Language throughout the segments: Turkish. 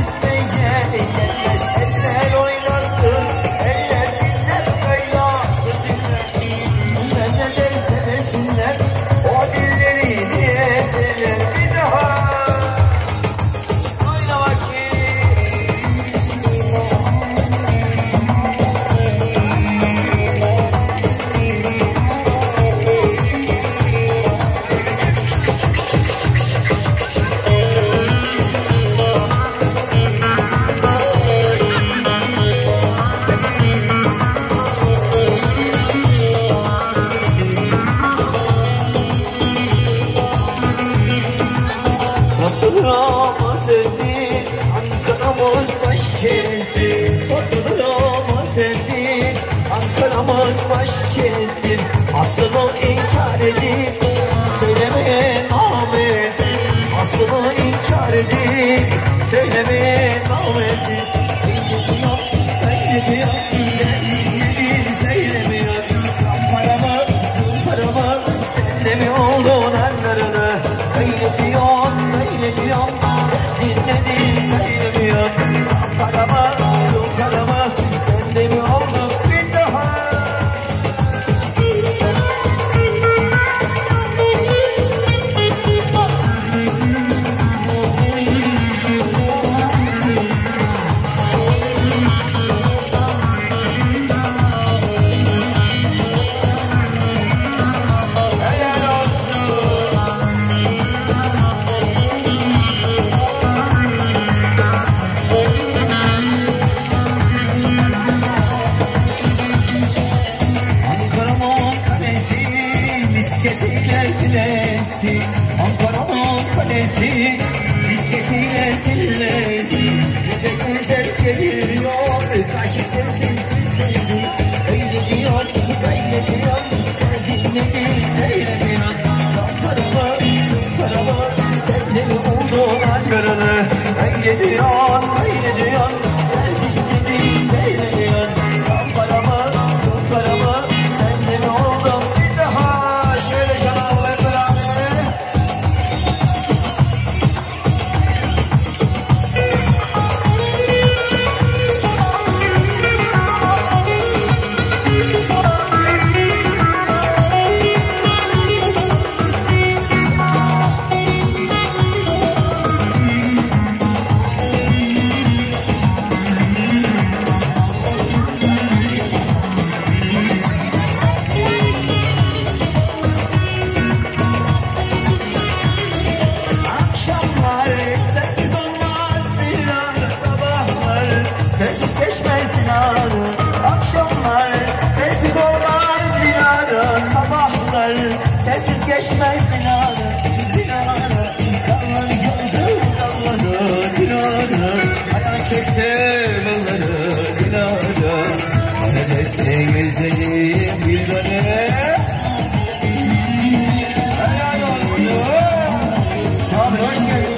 İsmeyeceğini gelmez. Eller oynasın, eller dinler kaylasın dinler. Ne derse desinler, o dillerini eserler. Bir daha oyna bakayım. Tatlıdır sevdik, Ankara'mız başkenttir. Tatlıdır sevdik, Ankara'mız başkenttir. Aslını inkar edip söylemeye namerdir. Aslını inkar edip söylemeye namerdir. Öyle diyor, bir söylemiyor. Zamparama, sen de mi oldun Ankara'da? Öyle diyorsun, dinledin söylemiyor. Zamparama, sen de mi oldun bir daha? Misketiyle silesin, Ankara'nın kalesi, misketiyle silesin. Ne de güzel geliyor, kaşı sesin. Öyle diyor, dinledin söylemiyor. Zamparama, sen de mi oldun Ankara'da? Öyle diyor, dinledin söylemiyor. Zamparama, sen de mi oldun? Sensiz geçmez dinarı, akşamlar sensiz olmaz dinarı, sabahlar sensiz geçmez dinarı, kanlar yandı dinarı, hayal çekti dinarı, ne desin özledim bir dönem. Helal olsun. Abi hoş geldin.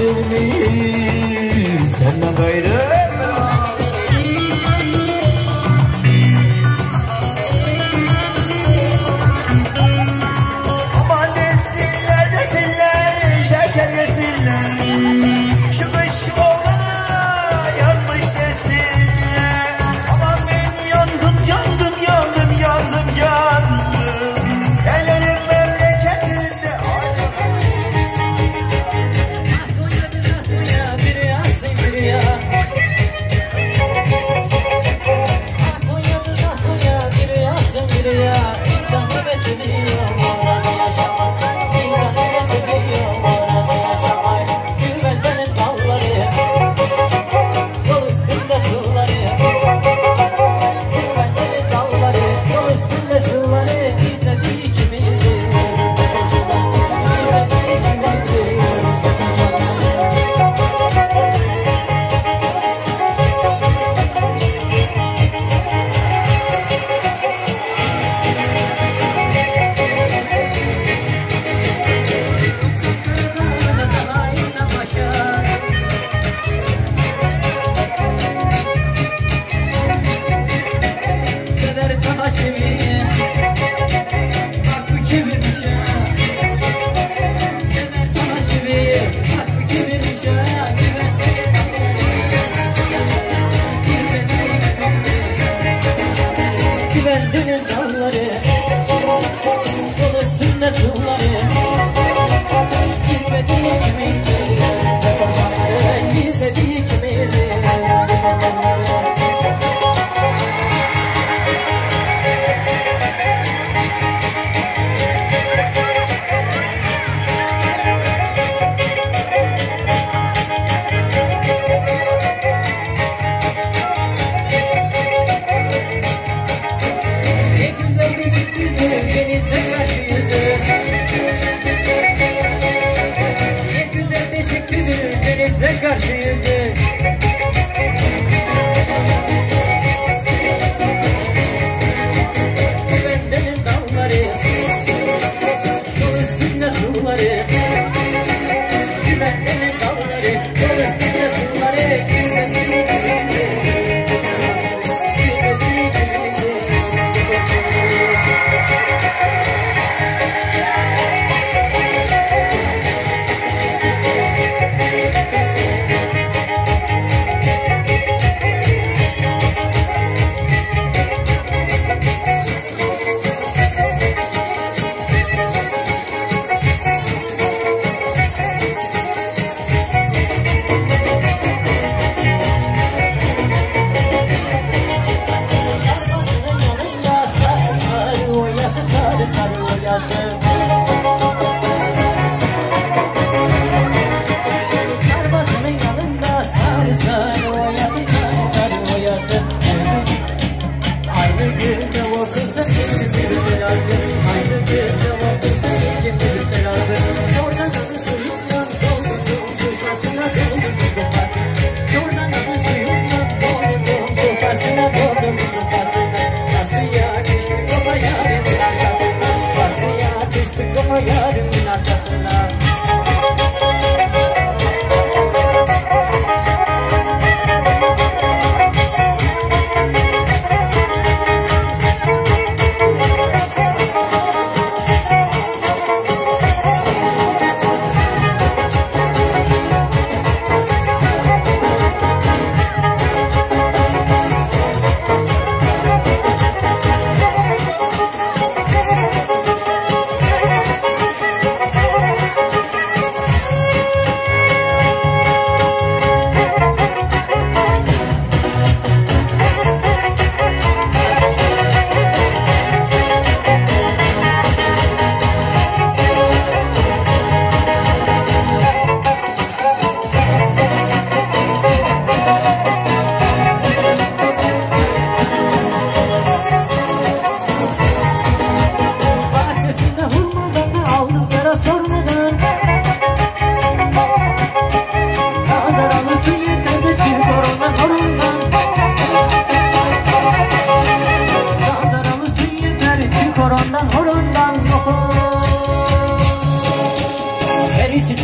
gelir mi senden gayrı? Aman desinler desinler, şeker yesinler, şu kış oğlana yanmış desinler. Aman ben yandım yandım yandım yandım yandım, ellerim memleketinde. Güvendiğiniz dağları, yol üstünde suları, gizlediği ikimizi, gizlediği ikimizi. Denizle karşı yüzü, güvendenin dağları, yol üstünde suları, güvendenin dağları, yol üstünde suları, güvendenin ikimizi, güvendenin ikimizi.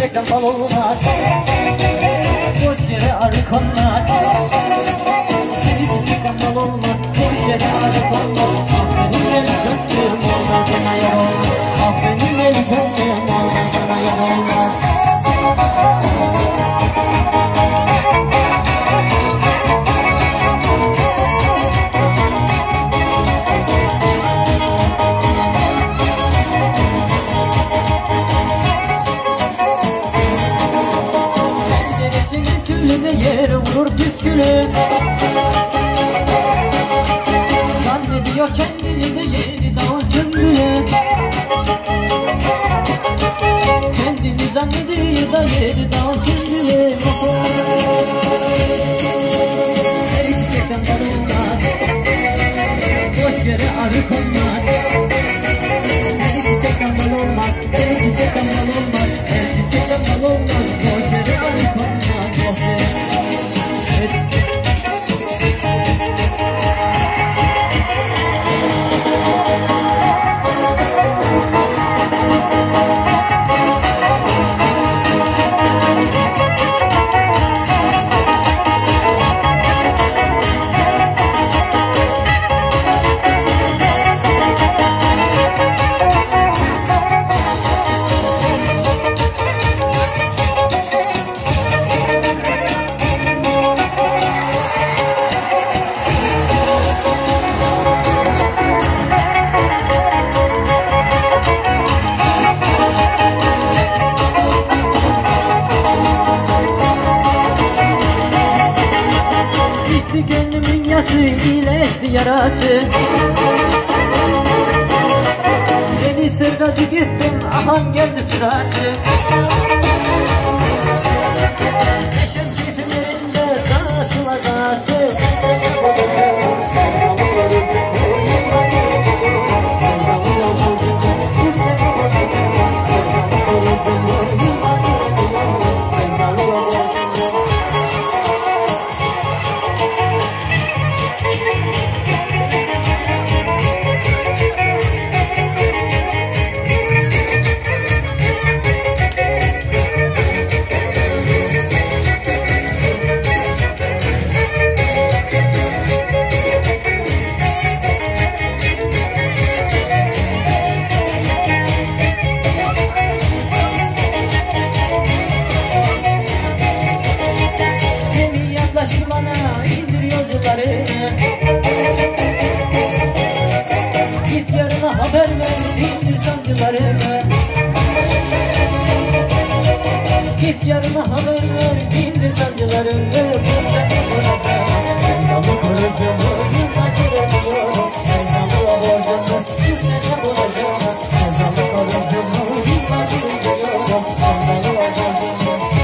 çiçekten bal olmaz. Boş yere arı konmaz. Deli çiçekten bal olmaz. Boş yere arı konmaz. Ah benim eli gönlüm olmaz sana yar olmaz. Ah benim eli gönlüm olmaz sana yar olmaz. Yere vurur püskülü. Zannediyor kendini de yedi dağ sümbülü. Kendini zannediyor da yedi dağ sümbülü. Her çiçekten bal olmaz. Boş yere arı konmaz. Her çiçekten bal olmaz. Her çiçekten bal olmaz. Her çiçekten bal olmaz. Boş yere arı konmaz. Gönlümün yası iyileşti yarası. Yeni sırgacı gittim ahan geldi sırası. Neşem keyfim yerinde dağısı var dağısı. Git yarına haber ver, indir sancılarını. Git yarına haber ver, indir sancılarını. Bu seni koracağım, sevdamı koracağım, yılda göremiyorum. Sevdamı borcamı, bu seni koracağım, sevdamı koracağım, yılda göremiyorum. Sevdamı borcamı.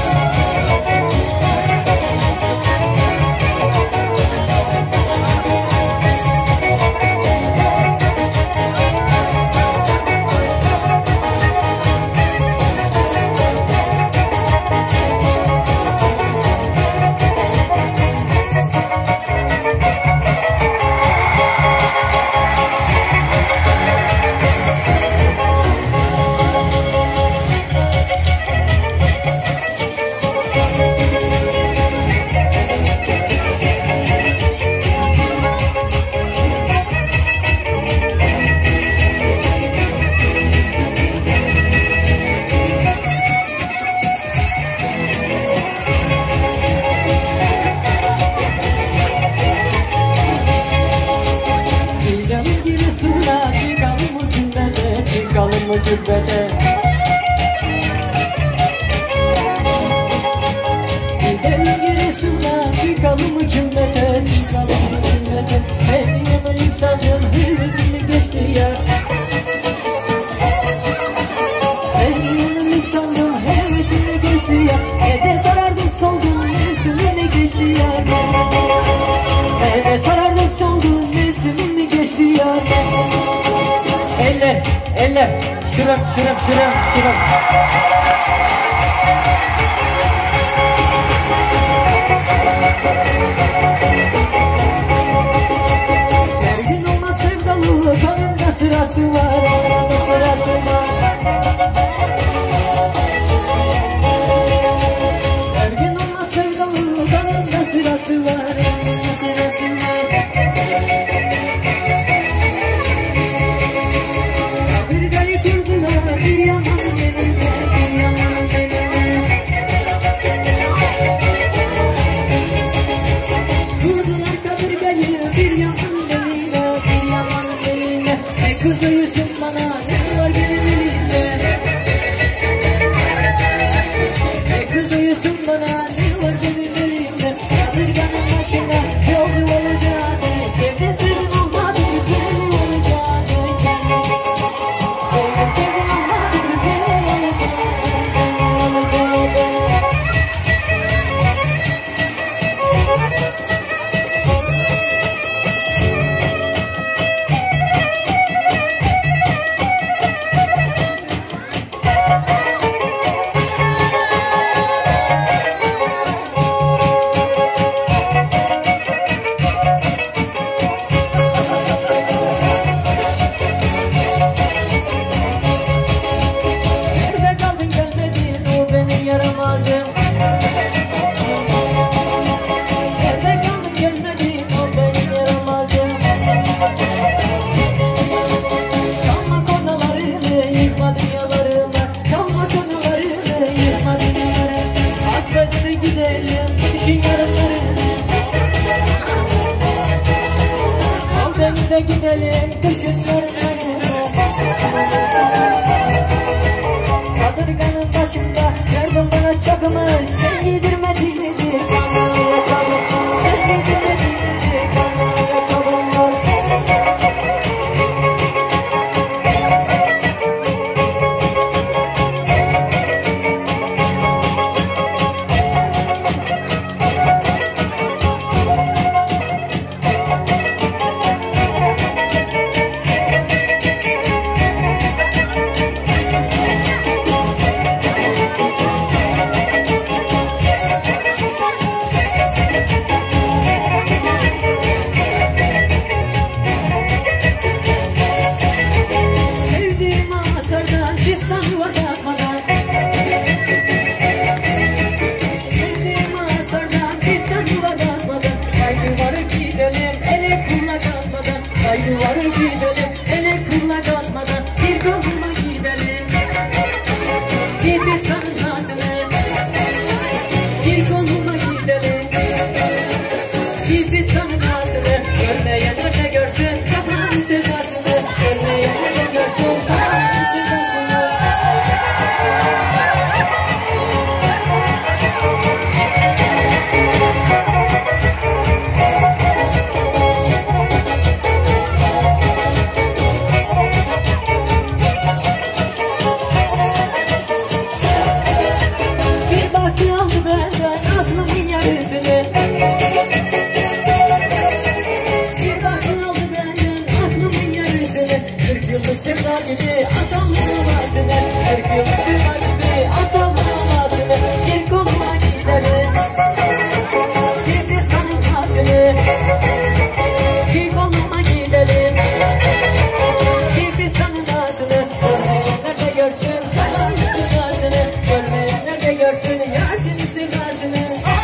Çıkalım mı cübbete? Gidelim Giresun'a, çıkalım mı cümbete? Çıkalım mı cümbete? Medyanın yükseldim, hırvesini geçti ya. Medyanın yükseldim, hırvesini geçti ya. Ede sarardım soldum, mevsimini geçti ya. Ede sarardım soldum, mevsimini geçti ya. Eller, şuram. Her gün ona sevdalı, kanımda sırası var, sırası var. Tatile gidelim kışın görmeyelim. Kadırganın başında yardım bana çakmış. Sen giydirmedin midir kanlı ayakkabı? Sen giydirmedin midir kanlı ayakkabı? Duvarı gidelim, ele kırla kasmadan bir koluma gidelim. Bir pistanın tasını, bir koluma gidelim. Bir pistanın tasını, görmeyenler de görsün kafanın sevdasını. Görmeyenler de görsün kafanın sevdasını. Sevda gibi atalım havasını, 40 yıllık sevda gibi atalım havasını. Bir koluma gidelim, bir pistanın tasını. Bir koluma gidelim, bir pistanın tasını. Görmeyenler de görsün kafanın sevdasını. Görmeyenler de görsün Yasin'in sevdasını.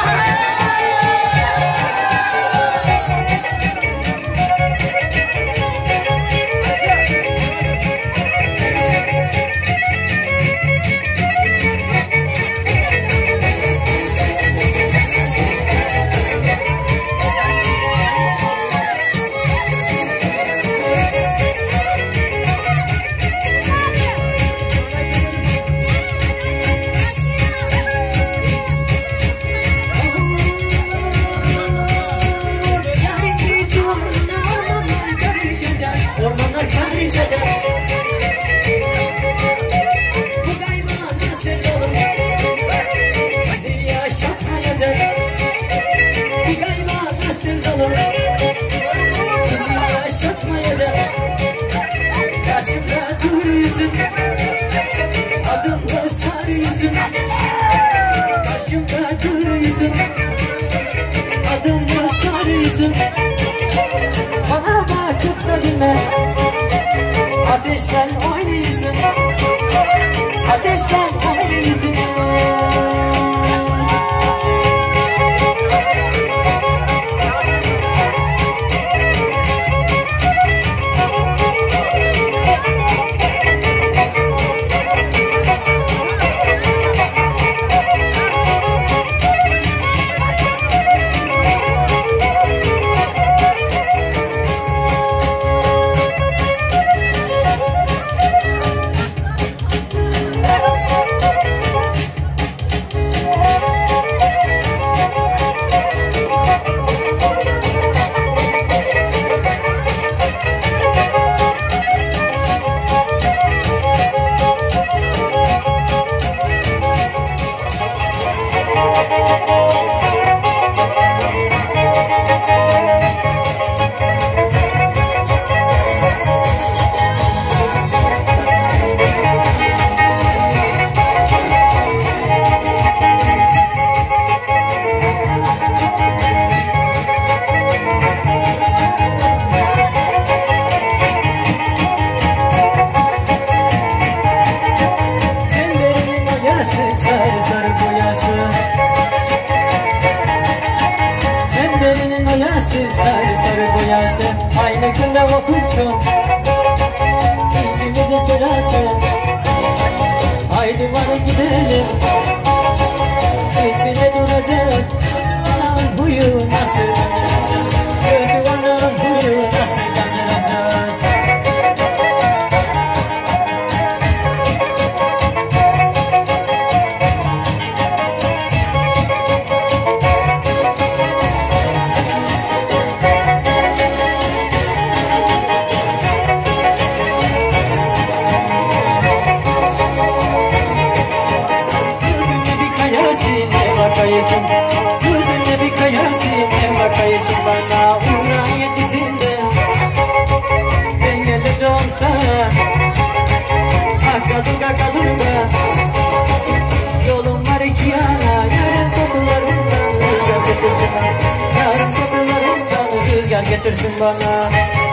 Ormanlar karışacak. Bu gayba nasıl olur? Bizi yaşatmayacak. Bu gayba nasıl olur? Bizi yaşatmayacak. Karşımda dur yüzün, adım bu sarı yüzün. Karşımda dur yüzün, adım bu sarı yüzün. Bana bakıp da dinle, ateşten aynı yüzün, ateşten aynı yüzün. Sarı sarı boyası aynı günde okunsun, İsmimizi söylersin. Haydi varın gidelim, İsmine duracağız. Anam huyu nasıl yanacak, kötü anam huyu nasıl yanacak. bana.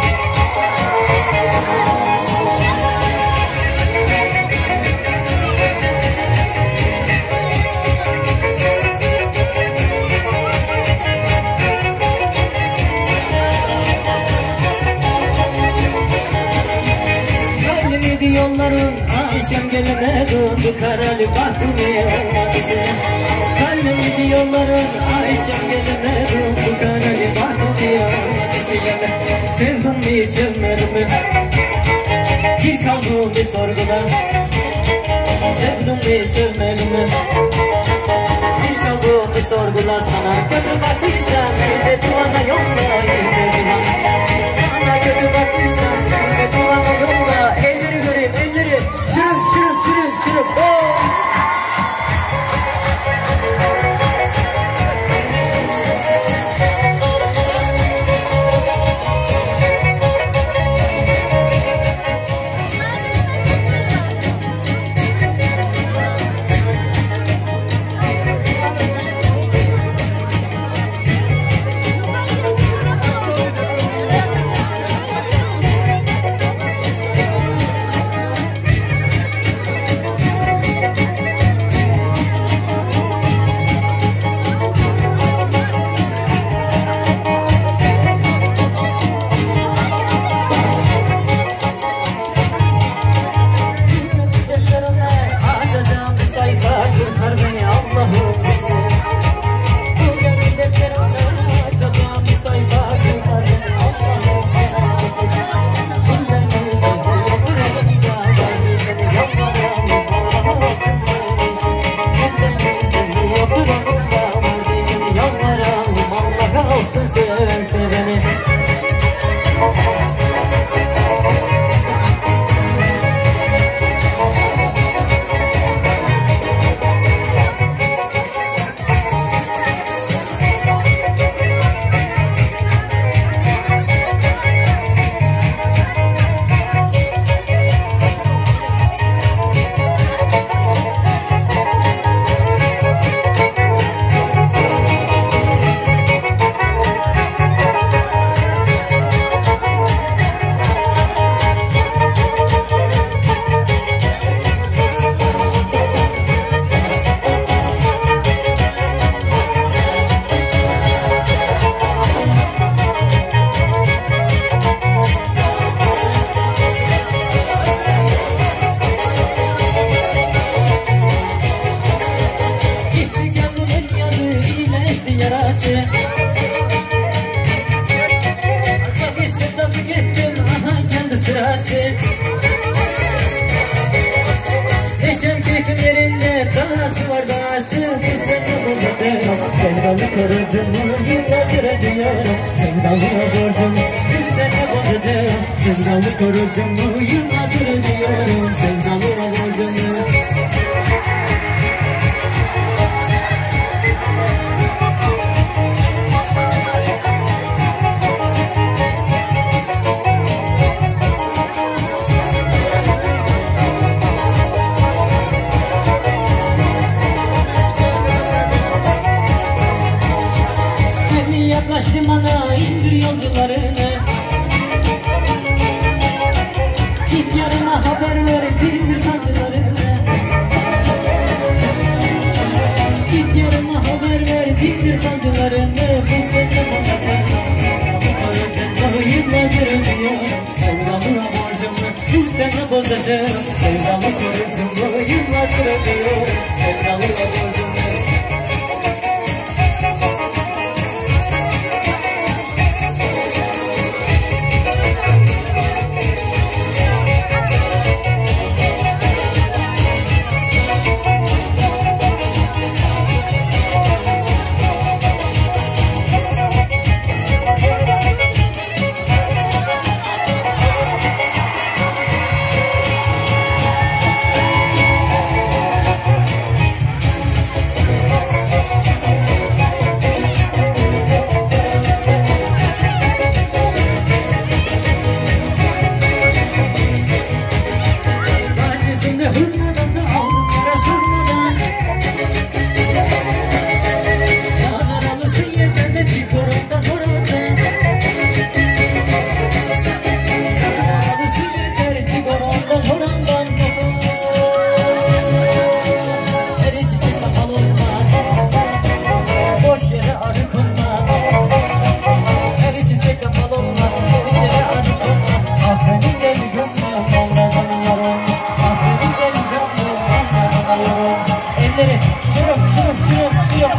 Yolların Ayşem gelime döndü karali bahtumiye olmadı sen. Kalbimdi yolların Ayşem gelime döndü karali bahtumiye olmadı sen. Sevdim mi sevmedim mi? Bir kaldım bir sorguda. Sevdim mi sevmedim mi? Bir kaldım bir sorguda sana. Kötü baktıysan bize duvana yolla yüzde duvana. Sana kötü baktıysan bize duvana yolla. Elleri göreyim elleri. Çürüm çürüm çürüm çürüm. Oh! Seven seveni. Neşem keyfim yerinde, dağısı var dağısı. Bu sene bulacağım, sevdalı korucumu yıllardır ediyorum. Sevdalı borcumu bu sene bulacağım, sevdalı korucumu yıllardır ediyorum. Sevdalı borcumu. Yaklaş limana, indir yolcularını. Git yarına haber ver, dindir sancılarını. Git yarına haber ver, dindir sancılarını. Bu sene bozacağım, korucumu yıllardır ödüyorum. Sevdalı borcumu bu sene bozacağım. Sevdalı korucumu yıllardır ödüyorum. Sevdalı borcumu. elleri. Şırım şırım şırım şırım.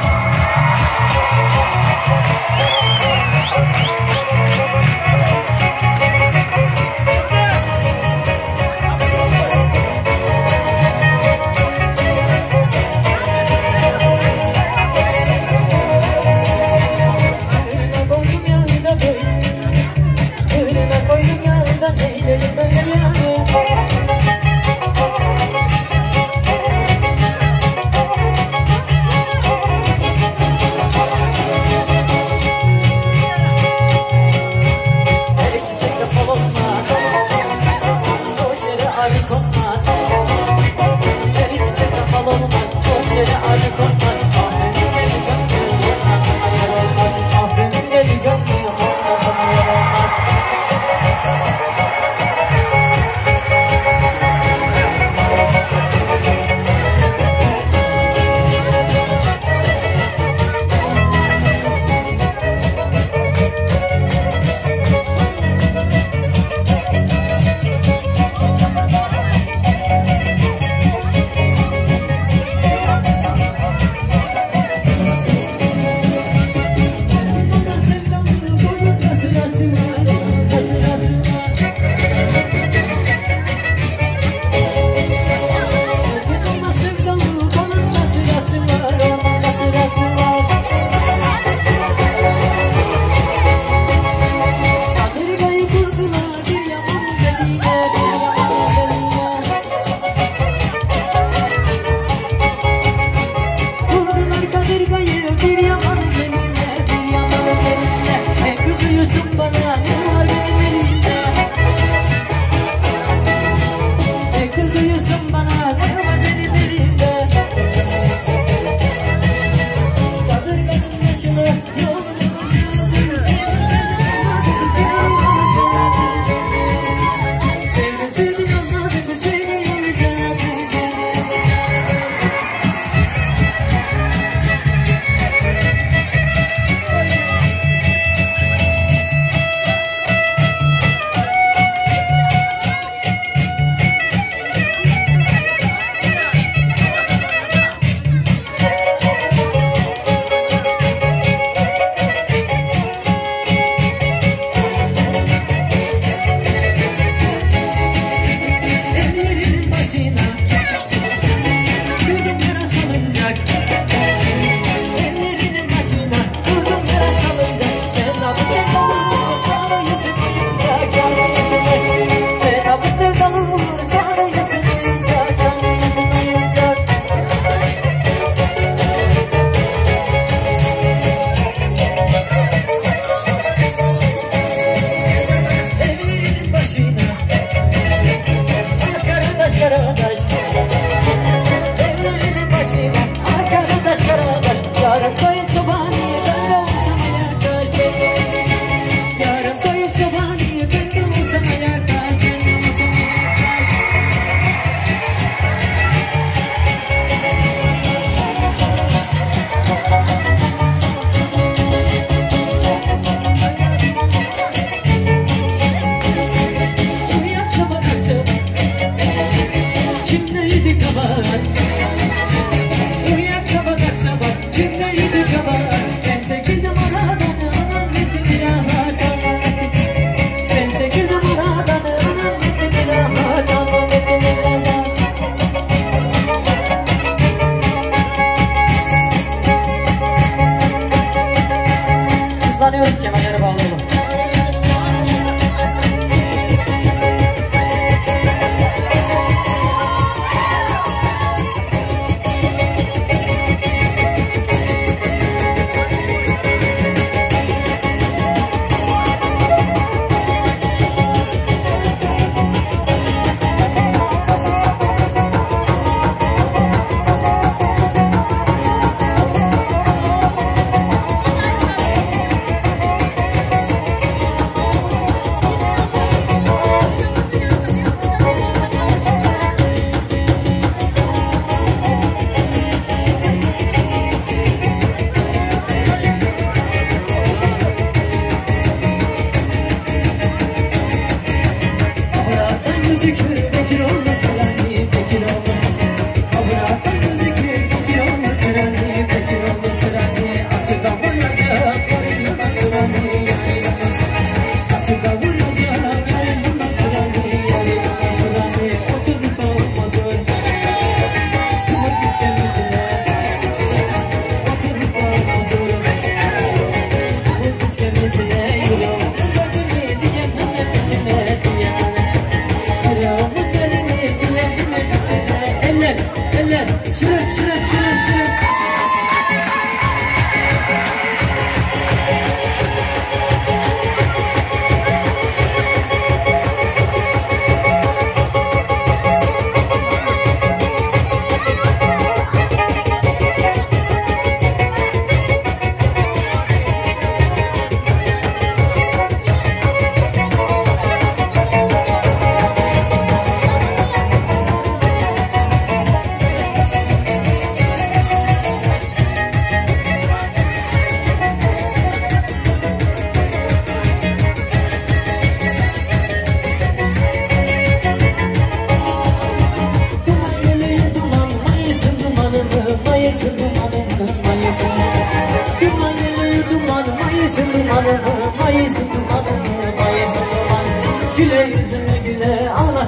Kemerlere bağlayalım.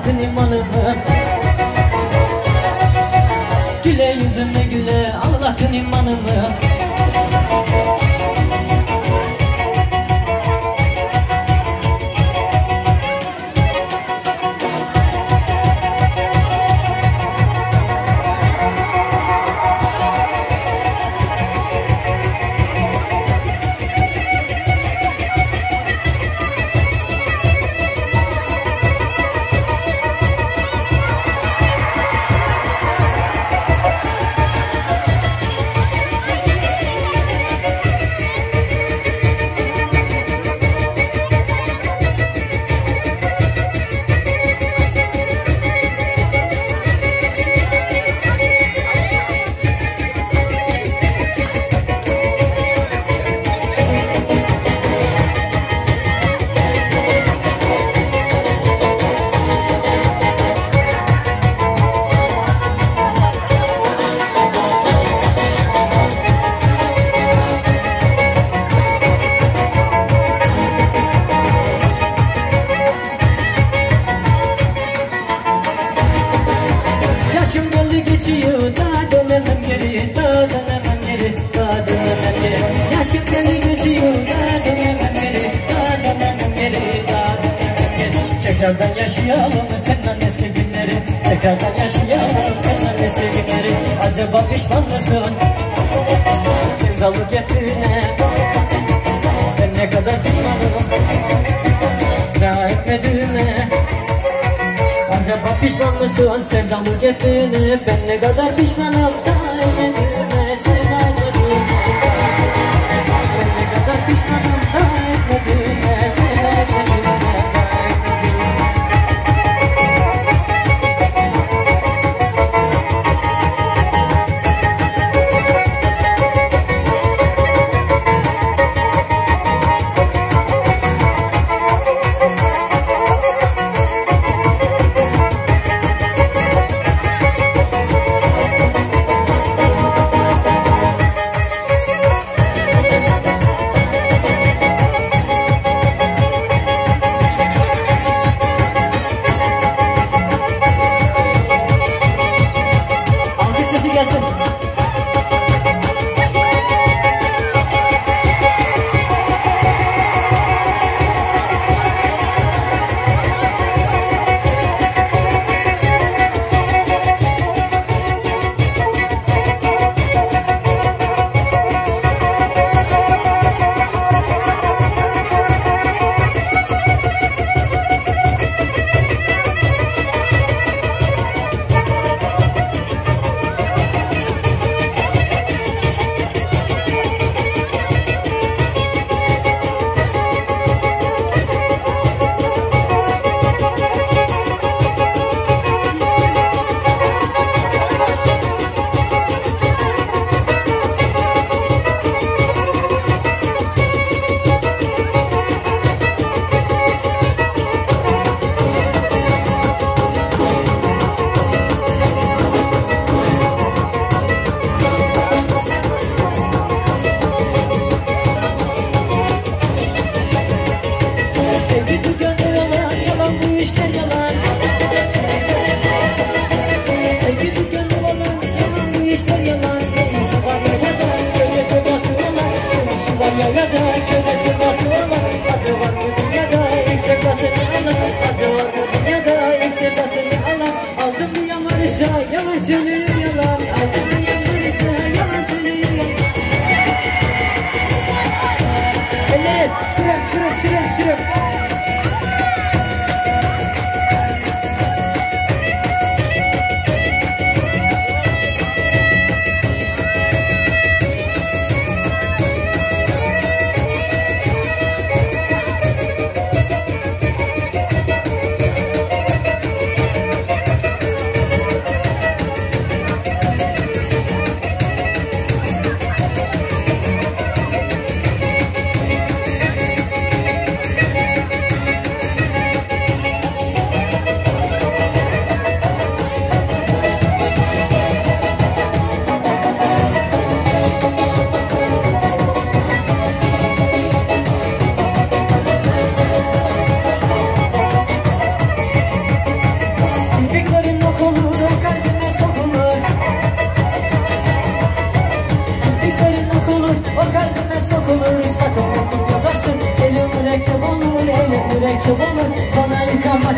ağlattın imanımı. Güle yüzüme güle ağlattın imanımı. Yaşım geldi geçiyor, daha dönemem geri, daha dönemem geri, daha dönemem geri. Yaşım geldi geçiyor, daha dönemem geri, daha dönemem geri, daha dönemem geri. Tekrardan yaşayalım senden eski günleri, tekrardan yaşayalım senden eski günleri. Acaba pişman mısın sevdalık ettiğine? Ben ne kadar pişmanım daha etmediğime. Acaba pişman mısın sevdalık ettiğine? Ben ne kadar pişmanım daha etmediğime, sevda etmediğime. Ben ne kadar pişmanım daha etmediğime, sevda etmediğime, daha etmediğime.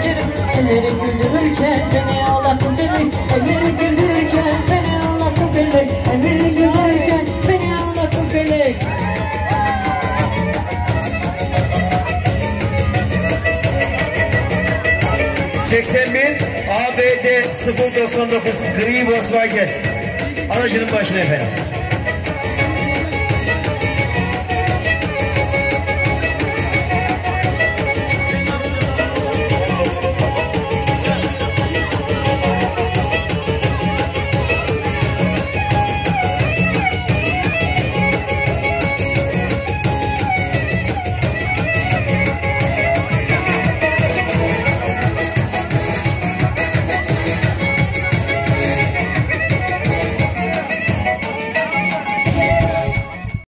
şekerim. Ellerim güldürürken beni ağlattın felek. Ellerim güldürürken beni ağlattın felek. Ellerim güldürürken beni ağlattın felek. ...81 ABD 099 gri Volkswagen aracının başına efendim.